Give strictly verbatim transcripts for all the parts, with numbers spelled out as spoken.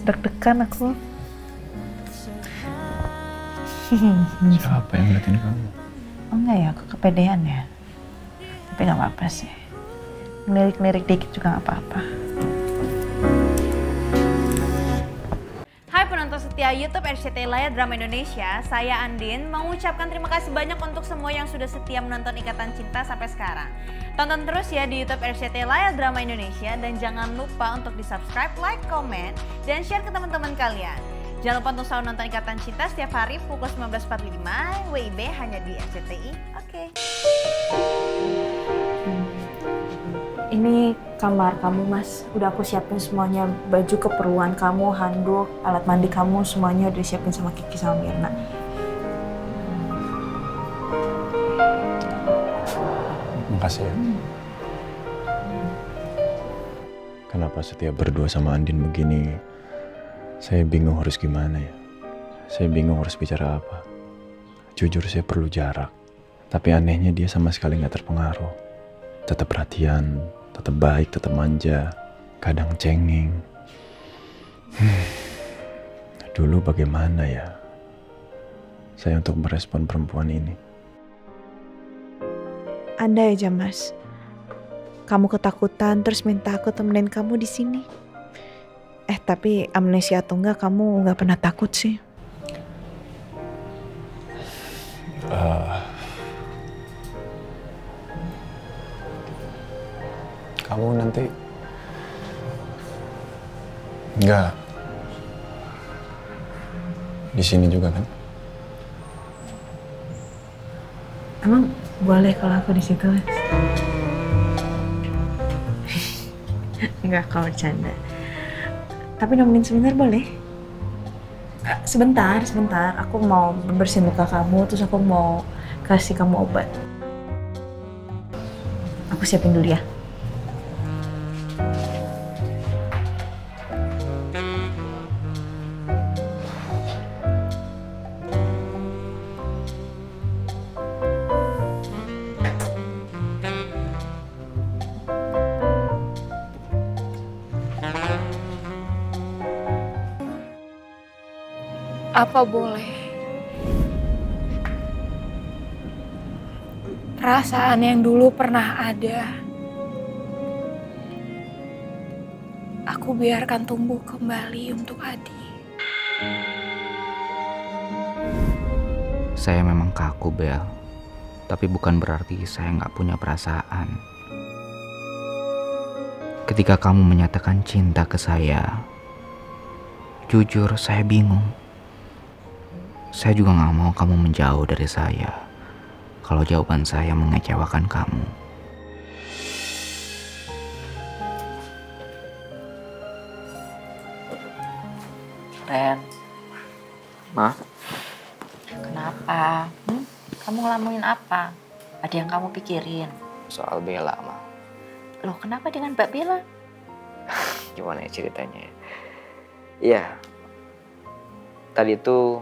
deg-degan aku. Siapa yang ngeliatin kamu? Oh enggak ya, aku kepedean ya. Tapi nggak apa-apa sih. Ngelirik-ngelirik dikit juga nggak apa-apa. Hai penonton setia YouTube R C T I Layar Drama Indonesia, saya Andin mengucapkan terima kasih banyak untuk semua yang sudah setia menonton Ikatan Cinta sampai sekarang. Tonton terus ya di YouTube R C T I Layar Drama Indonesia dan jangan lupa untuk di-subscribe, like, komen, dan share ke teman-teman kalian. Jangan lupa untuk selalu nonton Ikatan Cinta setiap hari pukul sembilan belas empat puluh lima W I B hanya di R C T I. Oke. Ini kamar kamu, Mas. Udah aku siapin semuanya, baju keperluan kamu, handuk, alat mandi kamu, semuanya udah disiapin sama Kiki sama Mirna. Makasih ya. Hmm. Kenapa setiap berdua sama Andin begini, saya bingung harus gimana ya. Saya bingung harus bicara apa. Jujur saya perlu jarak. Tapi anehnya dia sama sekali nggak terpengaruh. Tetap perhatian, tetap baik, tetap manja, kadang cengeng. Hmm. Dulu bagaimana ya saya untuk merespon perempuan ini? Andai aja, Mas, kamu ketakutan terus minta aku temenin kamu di sini. Eh tapi amnesia atau enggak, kamu nggak pernah takut sih. Uh, kamu nanti nggak di sini juga kan? Emang boleh kalau aku di situ? Enggak, kau bercanda. Tapi nemenin sebentar boleh? Sebentar, sebentar. Aku mau bersihin luka kamu, terus aku mau kasih kamu obat. Aku siapin dulu ya. Apa boleh? Perasaan yang dulu pernah ada, aku biarkan tumbuh kembali untuk Adi. Saya memang kaku, Bel. Tapi bukan berarti saya nggak punya perasaan. Ketika kamu menyatakan cinta ke saya, jujur saya bingung. Saya juga gak mau kamu menjauh dari saya kalau jawaban saya mengecewakan kamu. Ren. Ma? Kenapa? Hmm? Kamu ngelamuin apa? Ada yang kamu pikirin? Soal Bella, Ma. Loh, kenapa dengan Mbak Bella? Gimana ya ceritanya? Iya. Tadi tuh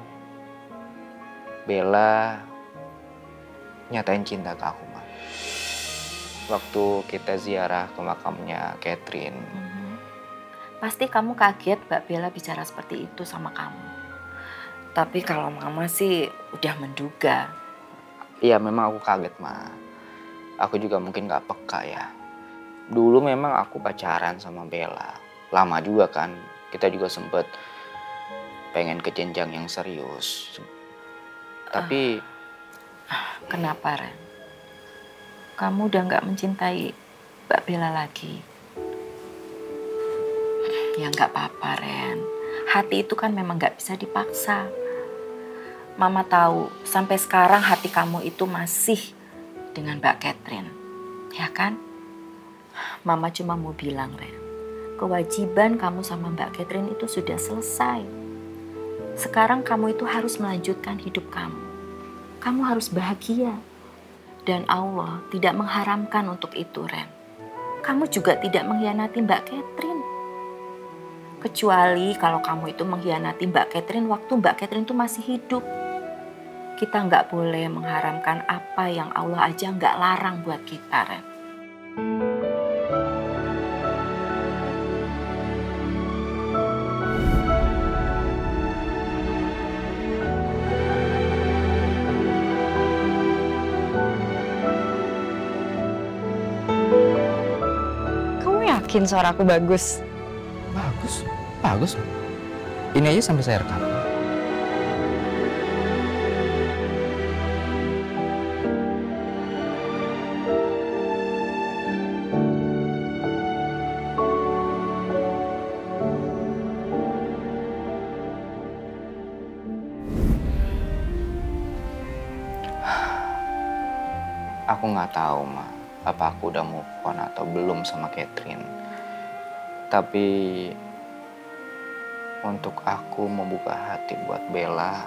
Bella nyatain cinta ke aku, Ma. Waktu kita ziarah ke makamnya Catherine. Mm-hmm. Pasti kamu kaget Mbak Bella bicara seperti itu sama kamu. Tapi kalau Mama sih udah menduga. Iya, memang aku kaget, Ma. Aku juga mungkin gak peka ya. Dulu memang aku pacaran sama Bella. Lama juga kan. Kita juga sempet pengen ke jenjang yang serius. Tapi uh, kenapa, Ren? Kamu udah gak mencintai Mbak Bella lagi? Ya gak apa-apa, Ren. Hati itu kan memang gak bisa dipaksa. Mama tahu sampai sekarang hati kamu itu masih dengan Mbak Catherine, ya kan? Mama cuma mau bilang, Ren, kewajiban kamu sama Mbak Catherine itu sudah selesai. Sekarang kamu itu harus melanjutkan hidup kamu. Kamu harus bahagia. Dan Allah tidak mengharamkan untuk itu, Ren. Kamu juga tidak mengkhianati Mbak Catherine. Kecuali kalau kamu itu mengkhianati Mbak Catherine waktu Mbak Catherine itu masih hidup. Kita nggak boleh mengharamkan apa yang Allah aja nggak larang buat kita, Ren. yakin suara aku bagus? Bagus, bagus. Ini aja sampai saya rekam. Aku nggak tahu, Ma, apa aku udah move on atau belum sama Catherine. Tapi untuk aku membuka hati buat Bella,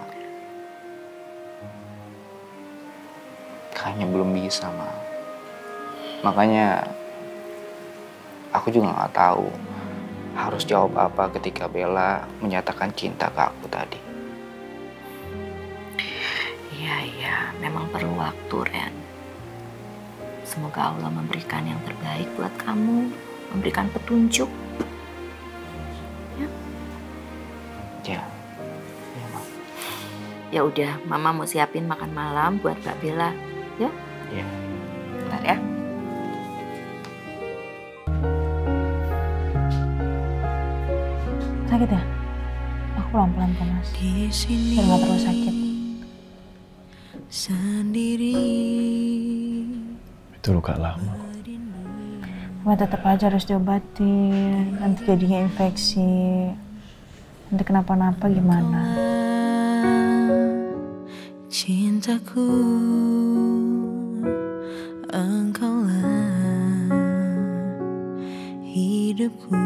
kayaknya belum bisa, Ma. Makanya aku juga nggak tahu harus jawab apa ketika Bella menyatakan cinta ke aku tadi. Iya, iya, memang perlu waktu, Ren. Semoga Allah memberikan yang terbaik buat kamu, memberikan petunjuk. Ya. Ya. Ya, Ma. Ya udah, Mama mau siapin makan malam buat Mbak Bella, ya? Ya. Bentar ya. Sakit ya? Aku pelan-pelan kok, Mas. Biar nggak terlalu sakit. Sendiri. Itu luka lama. Cuma tetap aja harus diobatin. Nanti jadinya infeksi. Nanti kenapa-napa gimana? Cintaku, engkaulah hidupku.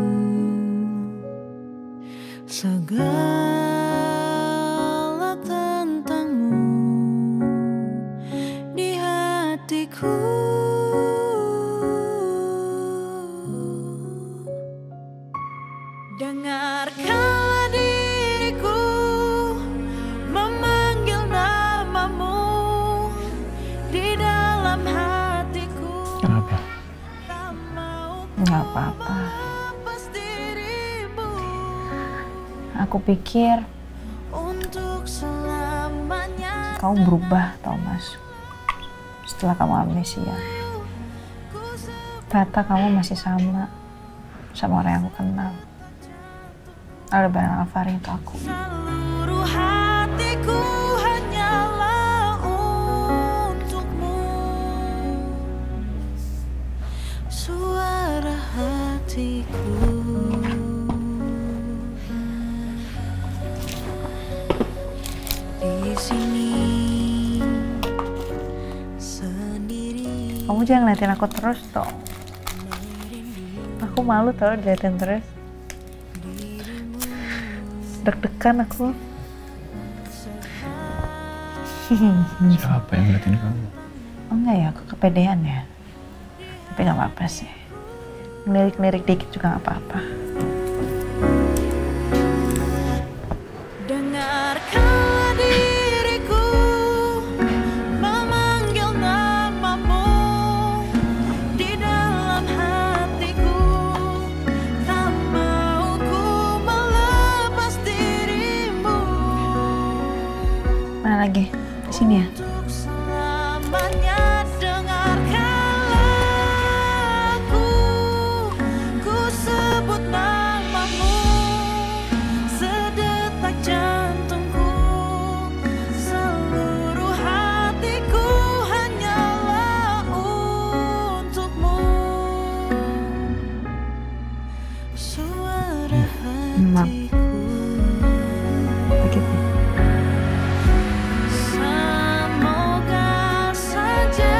Segala tentangmu di hatiku. Dengarkanlah diriku memanggil namamu di dalam hatiku. Kenapa? Nggak apa-apa. Aku pikir Untuk selamanya. kamu berubah, Thomas. Setelah kamu amnesia. Ternyata kamu masih sama sama orang yang aku kenal. Aldebaran Alfari itu aku. Seluruh hatiku hanyalah untukmu. Suara hatiku. Di sini sendiri. Kamu jangan ngeliatin aku terus, toh. Aku malu tau diliatin terus. Deg-degan aku. Siapa yang ngeliatin kamu? Oh enggak ya, aku kepedean ya. Tapi nggak apa-apa sih. Ngelirik-ngelirik dikit juga nggak apa-apa. Dengarkanlah diriku memanggil namamu di dalam hatiku. Tak mau ku melepas dirimu. Mana lagi? Di sini ya? Untuk selamanya dengarkanlah aku. Ku sebut namamu. Sedetak jantungku. Seluruh hatiku hanyalah untukmu. Suara Emang. hatiku. Sakit nih. Semoga saja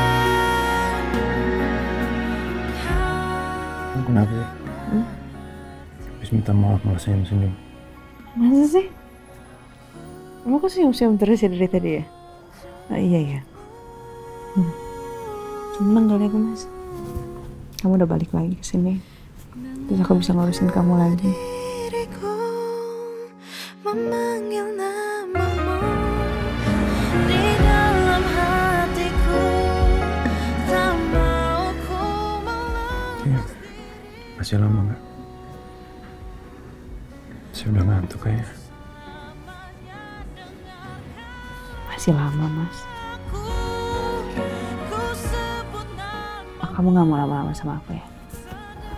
Kamu kenapa sih? Hmm? Habis minta maaf malah senyum-senyum. Masa sih? Kamu kok senyum-senyum terus ya dari tadi ya? Oh, iya ya. Hmm. Seneng kali aku, Mas. Kamu udah balik lagi ke sini. Terus aku bisa ngurusin kamu lagi. diriku memanggil namamu di dalam hatiku. Tak mau ku Iya. Masih lama nggak? Saya udah ngantuk kayaknya. Masih lama, Mas. melaku. Ku sebut nama. Oh, kamu gak mau lama-lama sama aku ya?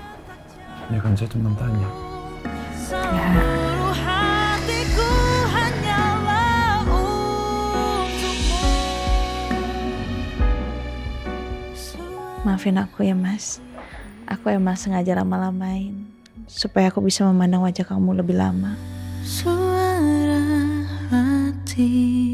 Ya kan saya cuma tanya. Seluruh hatiku hanyalah untukmu. Maafin aku ya Mas. Aku emang sengaja lama-lamain supaya aku bisa memandang wajah kamu lebih lama. Suara hati.